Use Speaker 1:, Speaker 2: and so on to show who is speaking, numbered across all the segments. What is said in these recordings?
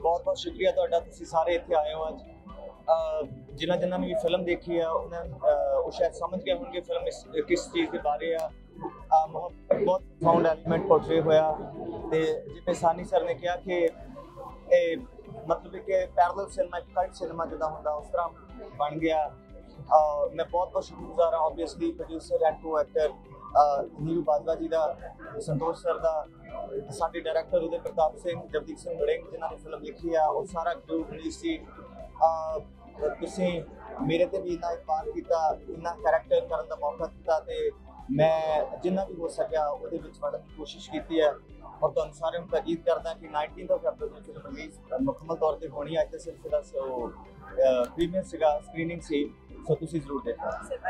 Speaker 1: बहुत बहुत शुक्रिया तुहाडा, तुसीं सारे इत्थे आए हो अज। जिन्हां जिन्हां ने भी फिल्म देखी है उन्हें शायद समझ गए होंगे फिल्म किस चीज़ के बारे आ। बहुत प्रफाउंड एलीमेंट पोर्ट्रे होया ते जिवें सानी सर ने कहा कि मतलब कि पैरेलल सिनेमा कल्ट सिनेमा जिदा होंदा उस तरह बन गया। मैं बहुत बहुत शुक्रगुजार हाँ obviously producer and co actor Neeru Bajwa ji का, संतोष सर का, साडे डायरैक्टर उदय प्रताप सिंह, जगदीप सिंह वड़िंग जिन्होंने फिल्म लिखी है और सारा क्रू पुलिस सी। तुसीं मेरे ते भी इन्ना इतबार किया, इन्ना कैरेक्टर करने का मौका दिता ते मैं जिन्ना भी हो सकिया उहदे विच वड़न की कोशिश की है। और तुहानूं सारिआं नूं ताकीद करदा कि 19 फरवरी फिल्म रिलीज़ मुकम्मल तौर पर होनी है। अज सिर्फ इसदा प्रीमियर सीगा, स्क्रीनिंग सी, सो तुसीं जरूर देखो।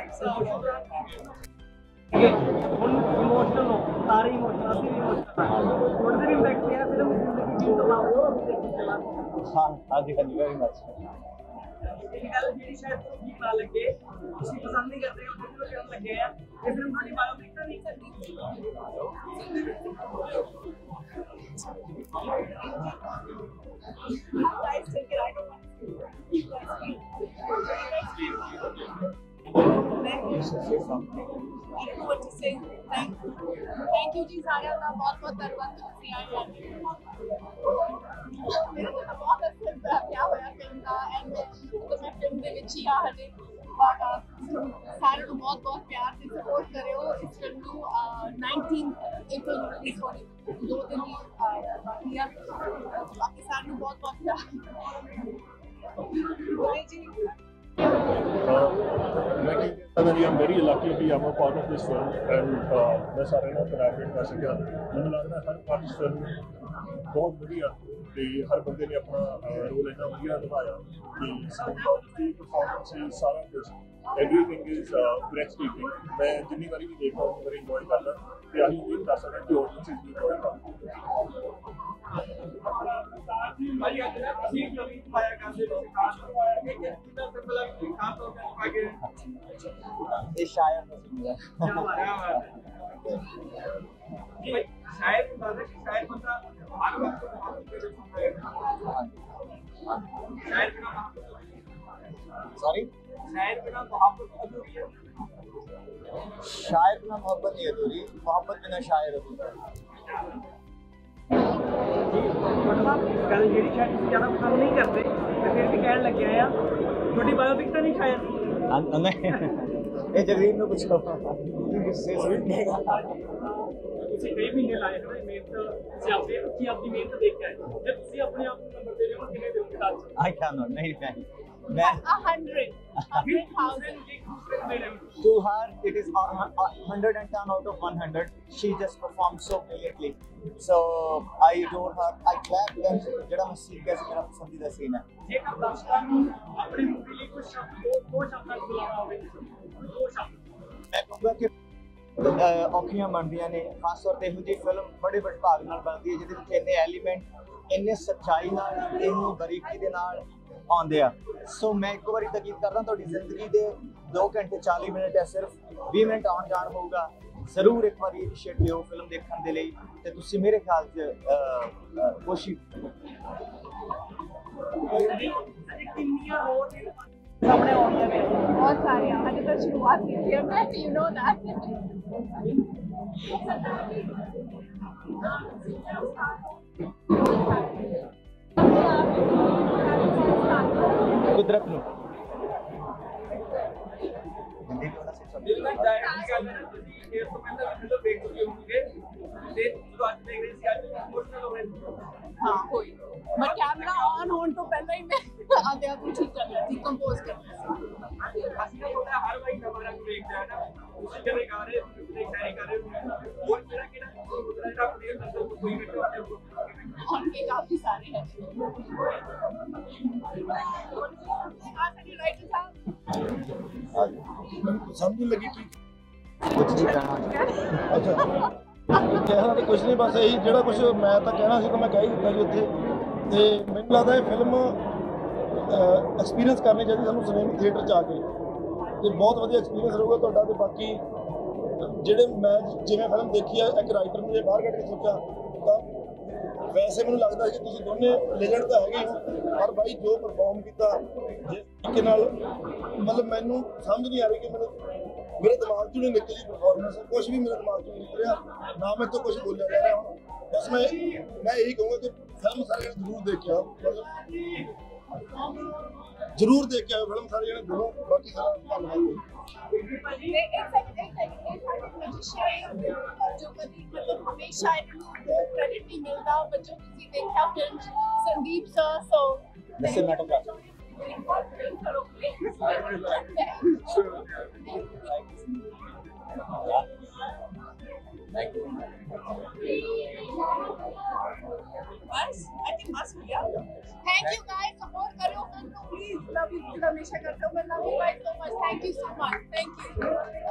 Speaker 2: इमोशनल हो सारे इमोशनल असली इमोशनल थोड़ा सा इम्पैक्ट किया फिल्म जिंदगी की तो
Speaker 1: हाँ हाँ जी वेरी मच।
Speaker 2: एक गल जी शायद ठीक ना लगे, ਤੁਸੀਂ ਪਸੰਦ ਨਹੀਂ ਕਰਦੇ ਹੋ ਕਿਉਂਕਿ ਉਹ ਲੱਗੇ ਆ ਇਹ ਫਿਲਮ ਤੁਹਾਡੀ ਬਾਇਓਪਿਕ ਤਾਂ ਨਹੀਂ ਕਰਦੀ। guys take it, I don't want to you guys I don't know what to say. Thank you जी सारे का बहुत बहुत धन्यवाद ਤੁਸੀਂ ਆਏ हैं। मेरे को तो बहुत अच्छा क्या होया फिल्म का एंड तो मैं फिल्म ਦੇ ਵਿੱਚ ਹੀ ਆ ਹਜੇ सारे ਨੂੰ बहुत बहुत प्यार से सपोर्ट करियो। इस फिल्म ਨੂੰ 19 अप्रैल ਨੂੰ रिलीज होनी, 2 दिन ही बाकी है। बाकी सारे ਨੂੰ बहुत बहुत प्यार बोले जी।
Speaker 3: I'm very lucky to be a part of this film and मैं सारे नाल कोलैबोरेट कर सकिया। मैनूं लगदा हर पार्ट इस फिल्म बहुत वधिया ते हर बंदे ने अपना रोल इन्ना वधिया निभाया कि सारी परफॉर्मेंस सारा कुछ एवरीथिंग इज ब्रेथटेकिंग। मैं जिन्नी बारी भी देखदा उन्नी बारी इंजॉय करदा ते आही उम्मीद कर सकदा कि ऑडियंस इस भी इंजॉय करदा।
Speaker 1: ये शायर सॉरी शायर बिना मोहब्बत नहीं अधूरी, मोहब्बत बिना शायर अधूरा।
Speaker 2: गल जी शायद तुम ज़्यादा पसंद नहीं करते तो फिर भी कहने लगे आ थोड़ी बायोपिक तो नहीं शायद
Speaker 1: नहीं ये जगदीप ने पूछो
Speaker 2: ਤੁਸੀਂ ਕਈ ਮਹੀਨੇ ਲਾਏ ਹੋ ਮਿਹਨਤ ਸਿਆਪੇ ਕੀ ਆਪਣੀ ਮਿਹਨਤ ਦੇਖ ਕੇ ਆਏ ਜੇ ਤੁਸੀਂ ਆਪਣੇ ਆਪ ਨੂੰ ਨੰਬਰ ਦੇ ਰਹੇ ਹੋ ਕਿੰਨੇ ਦਿਓਗੇ ਦੱਸ।
Speaker 1: आई कैन नॉट नहीं मैं
Speaker 2: 100,000
Speaker 1: to her it is 110 out of 100. She just performed so brilliantly, so I adore her. I clap when jada मैं सीख गया मेरा पसंदीदा सीन है।
Speaker 2: एक दर्शकों ਨੂੰ ਆਪਣੀ ਮੂਵੀ ਲਈ ਕੁਝ ਸ਼ਬਦ ਦੋ ਸ਼ਬਦਾਂ ਚ ਬੁਲਾਉਣਾ ਹੋਵੇ ਦੋ ਸ਼ਬਦ
Speaker 1: मैं कहूँगा कि औखियां बनदियां ने, खास तौर पर यही फिल्म बड़े भाग नाल बनदी है जिहदे विच इन्ने एलीमेंट इन्ने सच्चाई नाल इन्नी बरीकी दे नाल आउंदे आ। सो मैं एक बारी तकीद करदा तुहाडी जिंदगी दे 2 घंटे 40 मिनट है, सिर्फ 20 मिनट आउण जाण होगा। जरूर एक बार इनिशिएट लियो फिल्म देखने के लिए ते तुसीं मेरे ख्याल च कोशिश
Speaker 2: सामने आउणियां ने
Speaker 4: बहुत सारे अजे तो शुरुआत की थी मैं यू नो दैट
Speaker 1: कुदरत नु
Speaker 2: दिल में डायरेक्ट ਗੱਲ ਹੈ ਤੁਸੀਂ ਇਹ ਤੋਂ ਪਹਿਲਾਂ ਵੀ ਫਿਲਮ ਦੇਖ ਚੁੱਕੇ ਹੋਵੋਗੇ ਤੇ ਜਦੋਂ ਅੱਜ ਦੇਖ ਰਹੇ ਸੀ ਅੱਜ ਇਮੋਸ਼ਨਲ ਹੋ ਰਹੇ ਸੀ।
Speaker 4: हाँ कोई मैं कैमरा ऑन होने तो पहले ही मैं आधे आधे ठीक कर रही थी, कंपोज कर रही थी।
Speaker 2: ਅਸੀਂ ਤਾਂ ਹੁੰਦਾ ਹਰ ਵਾਰੀ ਹਮਾਰਾ ਨੂੰ ਦੇਖਦਾ ਹੈ ਨਾ ਤੁਸੀਂ ਕਿਵੇਂ ਗਾ ਰਹੇ ਹੋ ਤੁਸੀਂ ਸ਼ਾਇਰੀ ਕਰ ਰਹੇ ਹੋ ਹੋਰ ਮੇਰਾ ਕਿਹੜਾ ਉਤਰਾ ਜਿਹੜਾ ਆਪਣੇ ਅੰਦਰ ਕੋਈ ਵੀ ਤੁਹਾਡੇ
Speaker 4: और के काफी सारे हैं। राइटर साहब
Speaker 3: समझ नहीं लगी कि
Speaker 1: कुछ नहीं कहना।
Speaker 3: अच्छा कहना तो कुछ नहीं, बस यही जो कुछ मैं तो कहना सी मैं कह ही दिता जी उत्थे। तो मैनूं लगता है फिल्म एक्सपीरियंस करनी चाहिए सानूं सिनेमा थिएटर च आके, तो बहुत वधिया एक्सपीरियंस रहूगा तुहाडा। ते बाकी जिहड़े मैं जिवें फिल्म देखी है एक राइटर ने बाहर कट के सोचा तो
Speaker 5: ਵੈਸੇ ਮੈਨੂੰ ਲੱਗਦਾ ਕਿ ਤੁਸੀਂ ਦੋਨੇ ਲੈਜੈਂਡ ਤਾਂ ਹੈਗੇ ਹੋ, ਪਰ ਬਾਈ ਜੋ ਪਰਫਾਰਮ ਕੀਤਾ ਜਿਸ ਤਰੀਕੇ ਨਾਲ, ਮਤਲਬ ਮੈਨੂੰ ਸਮਝ ਨਹੀਂ ਆ ਰਹੀ ਕਿ ਮੈਨੂੰ ਮੇਰੇ ਦਿਮਾਗ 'ਚੋਂ ਨਹੀਂ ਨਿਕਲੀ ਪਰਫਾਰਮੈਂਸ, ਕੁਝ ਵੀ ਮੇਰੇ ਦਿਮਾਗ 'ਚੋਂ ਨਹੀਂ ਨਿਕਲਿਆ, ਨਾ ਮੇਰੇ ਤੋਂ ਕੁਝ ਬੋਲਿਆ ਜਾ ਰਿਹਾ ਹੁਣ। ਬਸ ਮੈਂ ਇਹੀ ਕਹੂੰਗਾ ਕਿ ਫਿਲਮ ਸਾਰੇ ਜਣੇ ਜ਼ਰੂਰ ਦੇਖਿਆ, ਮਤਲਬ ਜ਼ਰੂਰ ਦੇਖਿਆ ਫਿਲਮ ਸਾਰੇ ਜਣੇ ਜ਼ਰੂਰ। ਬਾਕੀ ਸਾਰਾ ਧੰਨਵਾਦ।
Speaker 2: जो कभी मतलब हमेशा इनको क्रेडिट नहीं मिलता, पर जो किसी देखा फिल्म संदीप सर, सो बस आई थिंक बस हो गया। थैंक यू गाइस, सपोर्ट करो फिल्म को प्लीज, लव यू हमेशा करते हो, love you guys so much, thank you so much, thank you.